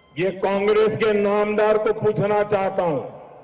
ये कांग्रेस के नामदार को पूछना चाहता हूं,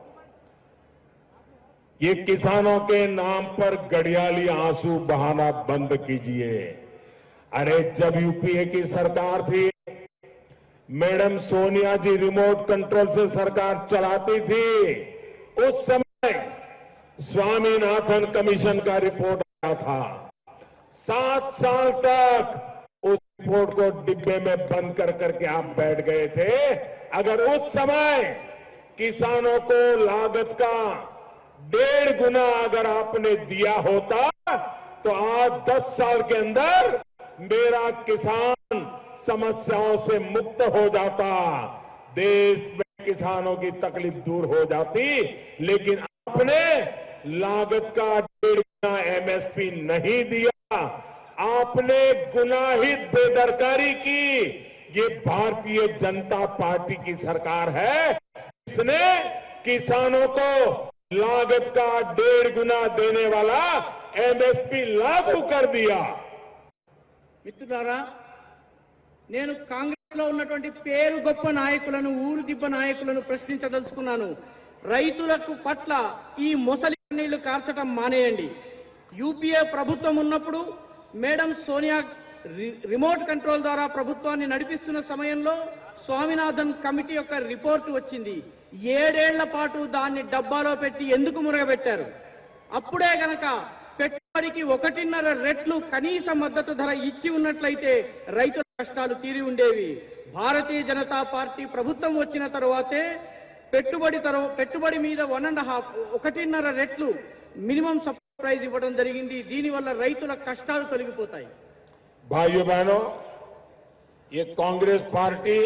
ये किसानों के नाम पर गड़ियाली आंसू बहाना बंद कीजिए। अरे जब यूपीए की सरकार थी, madam Sonia ji remote control से सरकार चलाती थी, उस समय स्वामीनाथन कमीशन का रिपोर्ट आया था। 7 साल तक उस रिपोर्ट को डिब्बे में बंद कर करके आप बैठ गए थे। अगर उस समय किसानों को लागत का 1.5 गुना अगर आपने दिया होता तो आज 10 साल के अंदर मेरा किसान समस्याओं से मुक्त हो जाता, देश में किसानों की तकलीफ दूर हो जाती। लेकिन आपने लागत का 1.5 गुना एमएसपी नहीं दिया, आपने गुनाहित बेदरकारी की। ये भारतीय जनता पार्टी की सरकार है जिसने किसानों को लागत का 1.5 गुना देने वाला एमएसपी लागू कर दिया। మిత్రులారా, నేను కాంగ్రెస్ లో ఉన్నటువంటి పేరు గొప్ప నాయకులను, ఊరు దిబ్బ నాయకులను ప్రశ్నించదలుచుకున్నాను. రైతులకు పట్ల ఈ మొసలి నీళ్లు కార్చడం మానేయండి. యూపీఏ ప్రభుత్వం ఉన్నప్పుడు మేడం సోనియా రిమోట్ కంట్రోల్ ద్వారా ప్రభుత్వాన్ని నడిపిస్తున్న సమయంలో స్వామినాథన్ కమిటీ యొక్క రిపోర్టు వచ్చింది. 7 ఏళ్ల పాటు దాన్ని డబ్బాలో పెట్టి ఎందుకు మురగబెట్టారు? అప్పుడే గనక పెట్టుబడికి 1.5 రెట్లు కనీస మద్దతు ధర ఇచ్చి ఉన్నట్లయితే రైతుల కష్టాలు తీరి ఉండేవి. భారతీయ జనతా పార్టీ ప్రభుత్వం వచ్చిన తరువాతే పెట్టుబడి మీద 1.5 రెట్లు మినిమం సపోర్ట్ ప్రైస్ ఇవ్వడం జరిగింది. దీనివల్ల రైతుల కష్టాలు తొలగిపోతాయి. भाइयों बहनों, ये कांग्रेस पार्टी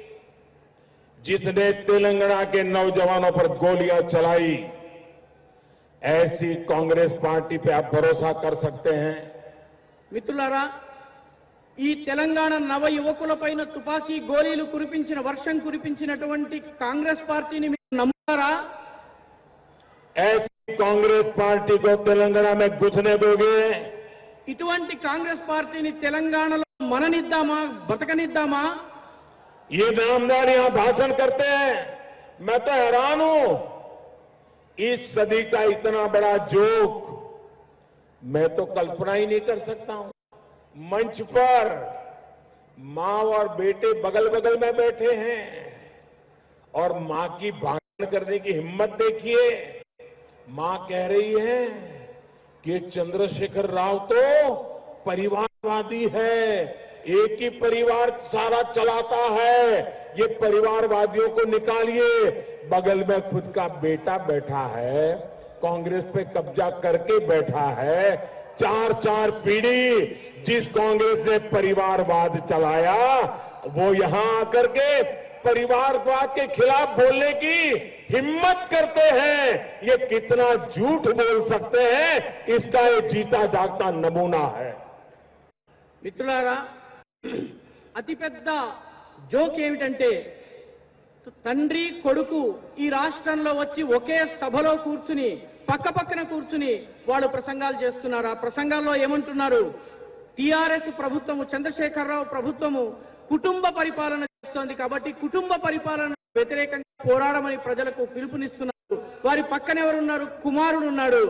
जिसने तेलंगाना के नौजवानों पर गोलियां चलाई, ऐसी कांग्रेस पार्टी पे आप भरोसा कर सकते हैं? మిత్రులారా, ఈ తెలంగాణ నవ యువకులపైన తుపాకీ గోళీలు కురిపించిన వర్షం కురిపించినటువంటి కాంగ్రెస్ పార్టీని మీరు నమ్ముతారా? ऐसी कांग्रेस पार्टी को तेलंगाना में घुसने दोगे? ఇటువంటి కాంగ్రెస్ పార్టీని తెలంగాణలో మననిద్దామా, బతకనిద్దామా? ये नामदार यहां भाषण करते हैं, मैं तो हैरान हूं। इस सदी का इतना बड़ा जोक मैं तो कल्पना ही नहीं कर सकता हूं। मंच पर मां और बेटे बगल बगल में बैठे हैं और मां की भाषण करने की हिम्मत देखिए। मां कह रही है कि चंद्रशेखर राव तो परिवारवादी है, एक ही परिवार सारा चलाता है, ये परिवारवादियों को निकालिए। बगल में खुद का बेटा बैठा है, कांग्रेस पे कब्जा करके बैठा है। 4 पीढ़ी जिस कांग्रेस ने परिवारवाद चलाया, वो यहां आकर के परिवारवाद के खिलाफ बोलने की हिम्मत करते हैं। ये कितना झूठ बोल सकते हैं, इसका ये जीता जागता नमूना है। మిత్రులారా, అతిపెద్ద జోక్ ఏమిటంటే, తండ్రి కొడుకు ఈ రాష్ట్రంలో వచ్చి ఒకే సభలో కూర్చుని పక్కపక్కన కూర్చుని వాళ్ళు ప్రసంగాలు చేస్తున్నారు. ఆ ప్రసంగాల్లో ఏమంటున్నారు? టీఆర్ఎస్ ప్రభుత్వము, చంద్రశేఖరరావు ప్రభుత్వము కుటుంబ పరిపాలన చేస్తోంది కాబట్టి కుటుంబ పరిపాలన వ్యతిరేకంగా పోరాడమని ప్రజలకు పిలుపునిస్తున్నారు. వారి పక్కన ఎవరున్నారు? కుమారుడు ఉన్నాడు.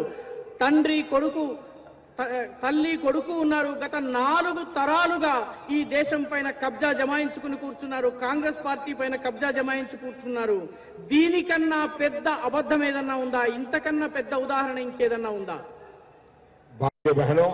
తల్లి కొడుకు ఉన్నారు. గత 4 తరాలుగా ఈ దేశం పైన కబ్జా జమాయించుకుని కూర్చున్నారు. కాంగ్రెస్ పార్టీ పైన కబ్జా జమాయించి కూర్చున్నారు. దీనికన్నా పెద్ద అబద్ధం ఏదన్నా ఉందా? ఇంతకన్నా పెద్ద ఉదాహరణ ఇంకేదన్నా ఉందా? भाइयों बहनों,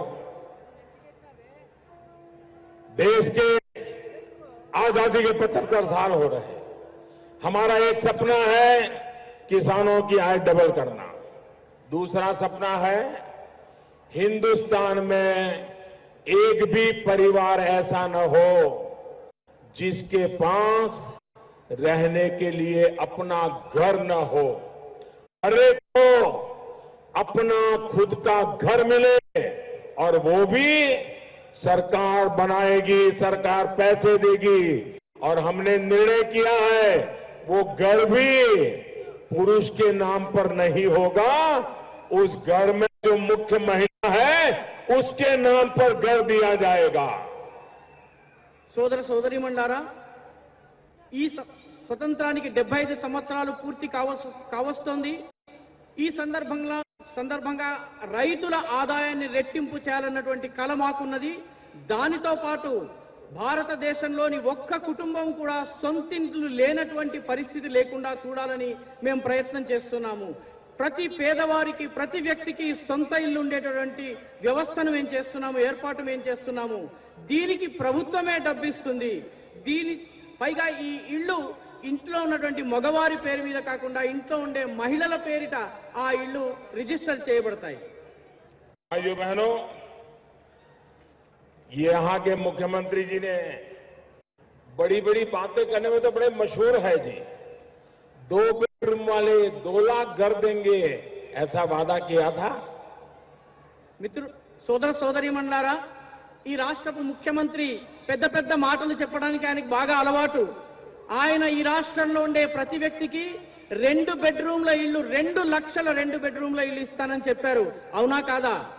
देश के आजादी के 75 साल हो रहे हैं। हमारा एक सपना है किसानों की आय डबल करना, दूसरा सपना है हिंदुस्तान में एक भी परिवार ऐसा न हो जिसके पास रहने के लिए अपना घर न हो। हर एक को अपना खुद का घर मिले और वो भी सरकार बनाएगी, सरकार पैसे देगी। और हमने निर्णय किया है वो घर भी पुरुष के नाम पर नहीं होगा, उस घर में जो मुख्य महिला है उसके नाम पर घर दिया जाएगा। సోదర సోదరీమణులారా, ఈ స్వతంత్రానికి 75 సంవత్సరాలు పూర్తి కావస్తోంది. ఈ సందర్భంగా రైతుల ఆదాయాన్ని రెట్టింపు చేయాలన్నటువంటి కల మాకున్నది. దానితో పాటు భారతదేశంలోని ఒక్క కుటుంబం కూడా సొంతింట్లు లేనటువంటి పరిస్థితి లేకుండా చూడాలని మేము ప్రయత్నం చేస్తున్నాము. ప్రతి పేదవారికి, ప్రతి వ్యక్తికి సొంత ఇల్లు ఉండేటటువంటి వ్యవస్థను మేము చేస్తున్నాము, ఏర్పాటు మేము చేస్తున్నాము. దీనికి ప్రభుత్వమే డబ్బిస్తుంది. పైగా ఈ ఇళ్ళు ఇంట్లో ఉన్నటువంటి మగవారి పేరు మీద కాకుండా ఇంట్లో ఉండే మహిళల పేరిట ఆ ఇళ్ళు రిజిస్టర్ చేయబడతాయి. भाइयों बहनों, यहाँ के मुख्यमंत्री जी ने बड़ी बड़ी बातें करने में तो बड़े मशहूर है जी. 2 बेडरूम वाले 2 लाख घर देंगे, ऐसा वादा किया था. సోదర సోదరీమణులారా, ఈ రాష్ట్రపు ముఖ్యమంత్రి పెద్ద పెద్ద మాటలు చెప్పడానికి ఆయనకు బాగా అలవాటు. ఆయన ఈ రాష్ట్రంలో ఉండే ప్రతి వ్యక్తికి 2 బెడ్రూమ్ల ఇల్లు, 2 లక్షల 2 బెడ్రూమ్ల ఇల్లు ఇస్తానని చెప్పారు. అవునా కాదా?